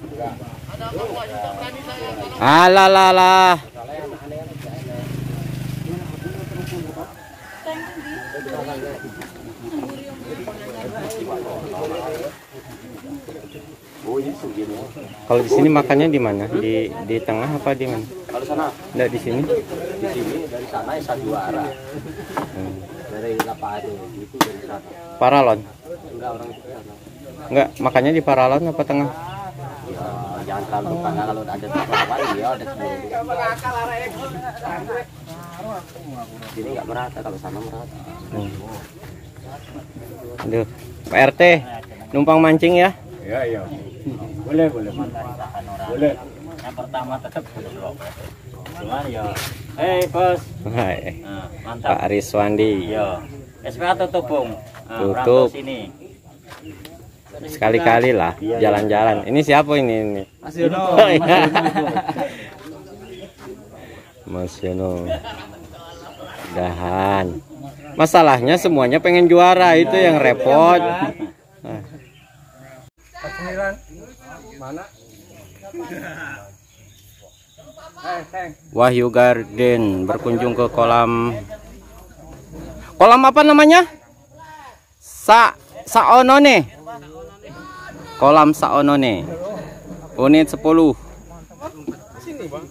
Alah lah lah. Kalau di sini makannya di mana? Di tengah apa di mana? Kalau sana? Enggak di sini. Di sini dari sana ya satu arah. Dari lapangan itu dari sana. Paralon. Enggak orang itu sana. Enggak, makannya di paralon apa tengah? Ya, jangan terlalu karena kalau ada apa ya ada semua. Sini enggak merata, kalau sana merata. Aduh, Pak RT, numpang mancing ya? Iya. Boleh. Boleh. Yang pertama tetap belum. Cuman ya, bos. Hai. Nah, mantap. Pak Riswandi. Iya. SPA tutup, Bung. Tutup. Sini. Sekali-kali lah jalan-jalan. Ini siapa ini? Mas Yono. Mas Yono. Dahan. Masalahnya semuanya pengen juara, itu yang repot. Mana? Wahyu Garden berkunjung ke kolam apa namanya? Saonone. Kolam Saonone. Unit 10. Sini, Bang.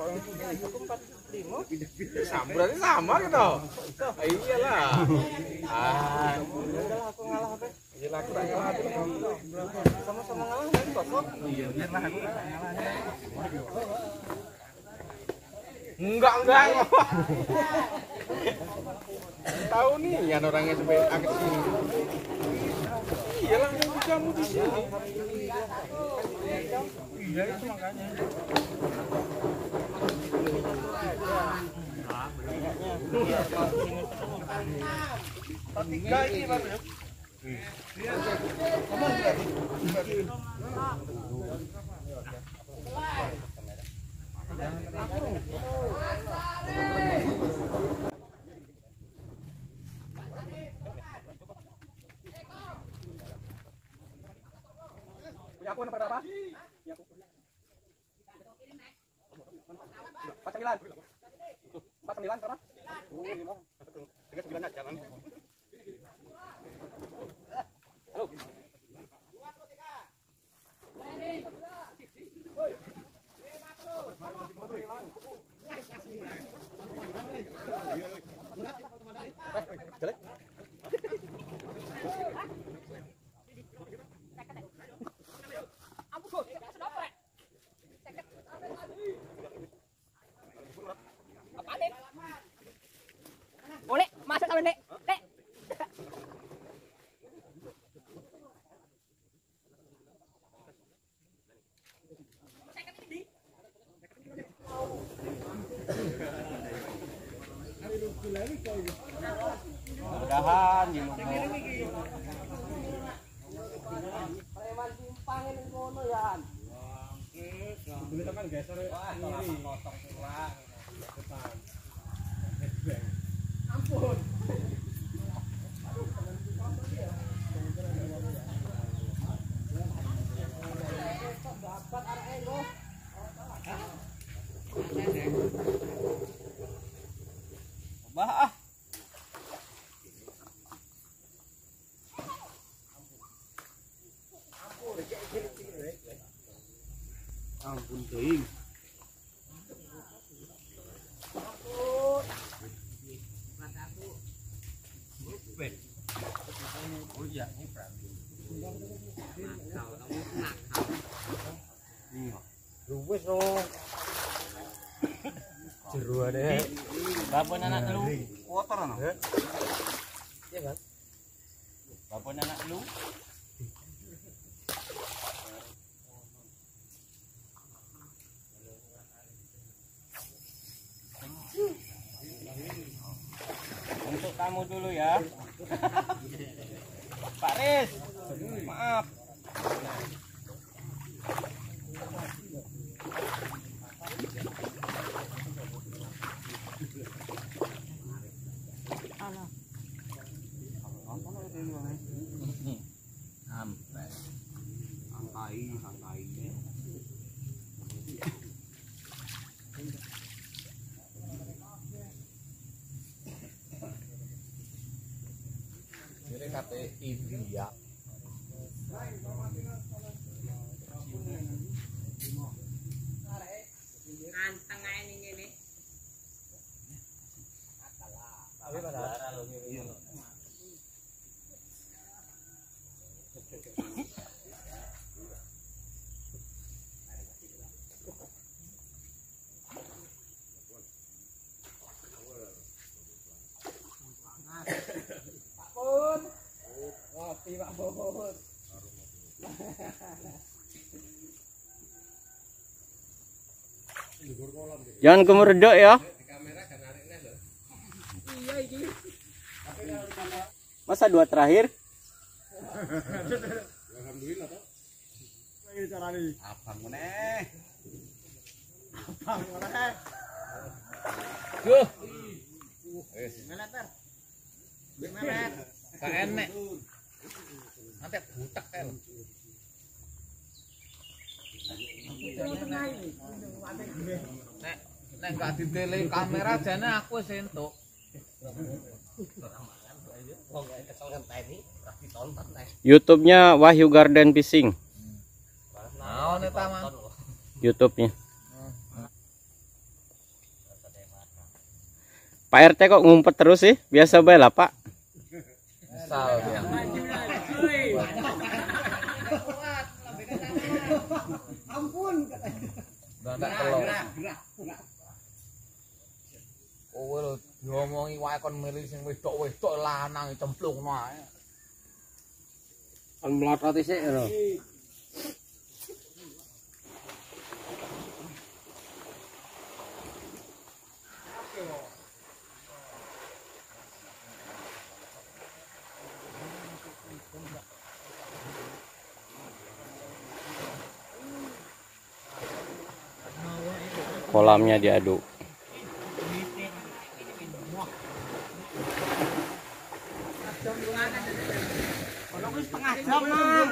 Berarti sama gitu. Iyalah. Udahlah aku ngalah apa? Iyalah aku ngalah. Sama-sama ngalah kan kok. Iya, biarlah aku ngalah. Enggak. Tahu nih ya orangnya sampai agak sini. Iyalah kamu di sini. Iya itu makanya. Tiga ini Pak. Punya aku nomor berapa? Punya aku. 49. 49 berapa? 39 aja kan. Halo. Jelek. Boleh, masuk kalau Nek. Nek. Mudahan di lumbung. Kita kan geser kiri. Ampun. Bah. Ampun teuing. Oh iya, ini berarti. Wis no. Jeruane. Bapun anak lu. Kotor ana. Iya, Bang. Bapun anak lu. Untuk kamu dulu ya. Pak Riz, maaf. Sampai. Santai. India. Anteng ae ning ngene. Ngopi Pak Bobot. Jangan kemeredok ya. Masa dua terakhir? Alhamdulillah toh. Lagi carane. Abang meneh. Abang meneh. Duh. Wis. Meter. Gak enek. Nanti butek kan. Nek gak ditele kamera jane aku wis entuk. YouTube-nya Wahyu Garden Fishing. Naon eta mah? YouTube-nya. Pak RT kok ngumpet terus sih? Biasa bae lah, Pak. Misal ya. Ampun. Ndak telur. Kowe lho diomongi wae kon milih sing wedok-wedok lanang cemplungno ae. Kon mlotot sik lho. Kolamnya diaduk. Setengah jam Mang.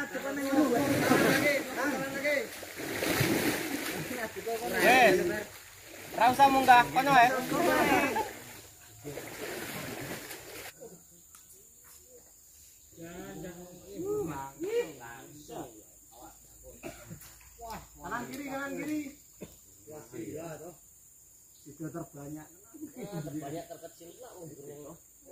Ra usah munggah kono ae. Kanan kiri, kanan kiri. Iya toh. Sudah terbanyak. Banyak terkecil lah umurnya.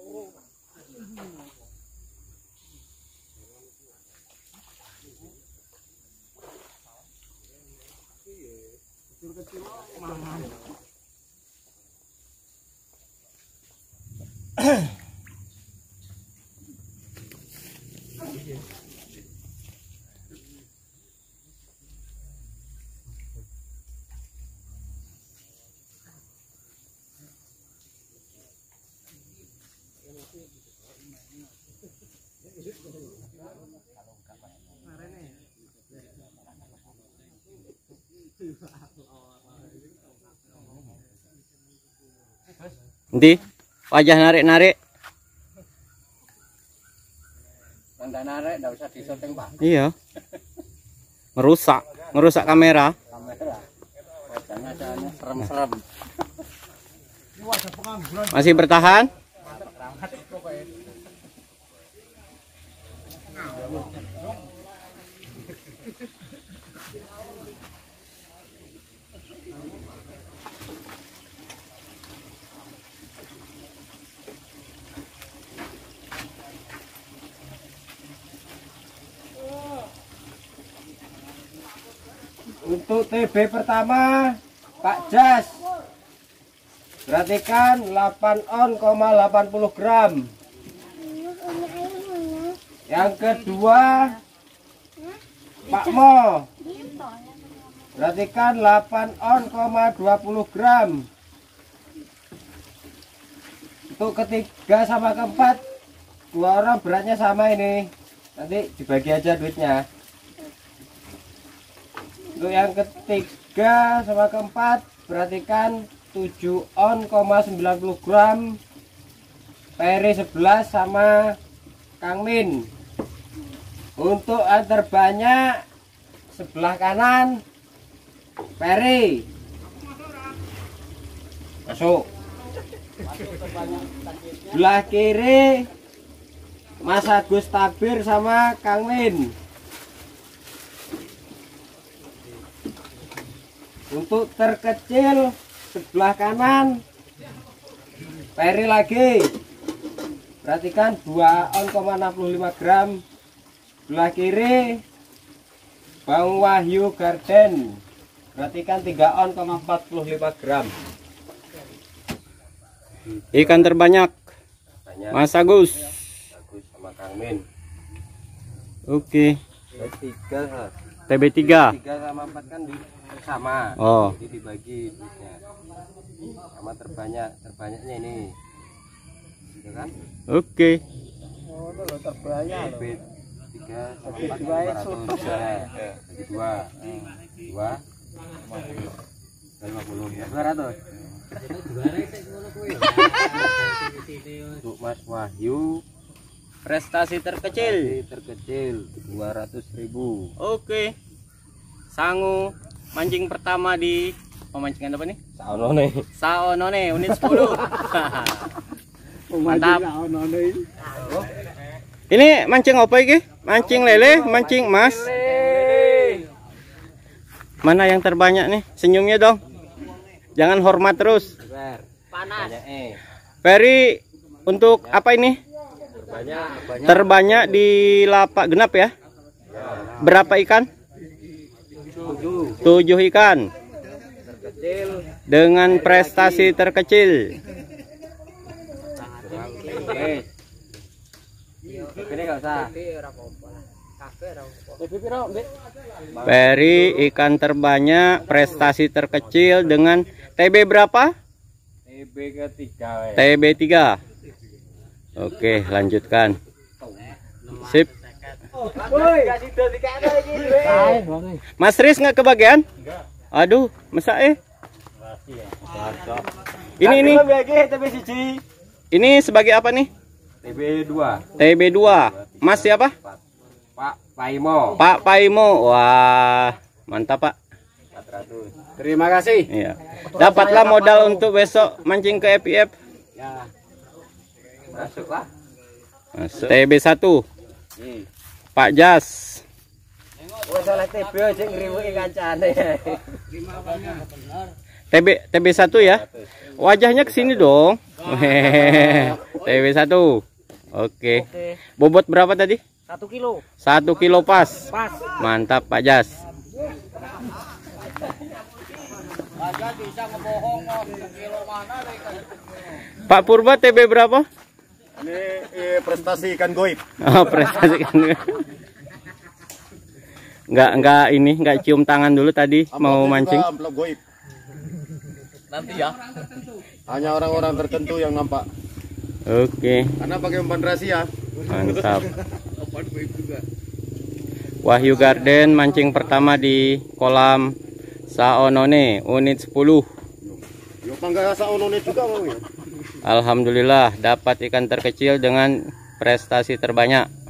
Kecil-kecil mangan. Nanti wajah narik-narik. Tanda narik enggak usah disetting, Pak. Iya. Ngerusak kamera. Kamera. Wajahnya jangan serem-serem. Ini wajah pengangguran. Masih bertahan? Untuk TB pertama Pak Jas, perhatikan 8 on,80 gram. Yang kedua Pak Mo, perhatikan 8 on,20 gram. Untuk ketiga sama keempat, dua orang beratnya sama ini. Nanti dibagi aja duitnya. Untuk yang ketiga sama keempat, perhatikan 7 on,90 gram. Peri 11 sama Kang Min. Untuk yang terbanyak sebelah kanan Peri. Masuk. Sebelah kiri Mas Agus Tabir sama Kang Min. Untuk terkecil sebelah kanan Peri lagi. Perhatikan 2,65 gram. Sebelah kiri Bang Wahyu Garden. Perhatikan 3,45 gram. Ikan terbanyak Banyak. Mas Agus. Agus sama Kang Min. Oke. Tiga. TB3. 3 sama 4 kan sama. Oh. Jadi dibagi duitnya. Sama terbanyaknya ini. Gitu kan? Oke. Oh, itu lo terbanyak lo. 3 sama 4 Dua ya, 400. Bagi 2. 250. 200. Untuk Mas Wahyu Prestasi terkecil. terkecil 200.000. Oke. Sangu mancing pertama di pemancingan apa nih? Saono nih. Saonone unit 10. Mantap. Ini mancing apa iki? Mancing lele, mancing emas. Mana yang terbanyak nih? Senyumnya dong. Jangan hormat terus. Panas. Ferry untuk apa ini? Banyak. Terbanyak di lapak genap ya? Berapa ikan? 7 ikan. Terkecil. Dengan prestasi terkecil. Ini enggak usah. Ferry ikan terbanyak, prestasi terkecil dengan TB berapa? TB ketiga. TB3. Oke, lanjutkan. Sip. Mas Riz nggak kebagian? Aduh, masa Ini Ini sebagai apa nih? TB2. TB2. Mas siapa? Pak Paimo. Pak Paimo. Wah, mantap Pak. 400. Terima kasih. Iya. Dapatlah modal untuk besok mancing ke FIF. Ya. Masuklah. TB1. Pak Jas. Wes oleh TB aja ngriwuki kancane. TB1 ya. Wajahnya ke sini dong. TB1. Oke. Bobot berapa tadi? 1 kilo. 1 kilo pas. Pas. Mantap Pak Jas. Pak Purba TB berapa? Ini prestasi ikan goib. Oh, prestasi kan. Enggak cium tangan dulu tadi mau mancing. Amplop goib. Nanti ya. Hanya orang-orang tertentu yang nampak. Oke, Karena pakai umpan rahasia. mantap. Wahyu Garden mancing pertama di kolam Saonone unit 10. Yo pangga saonone juga mau ya. Alhamdulillah dapat ikan terkecil dengan prestasi terbanyak.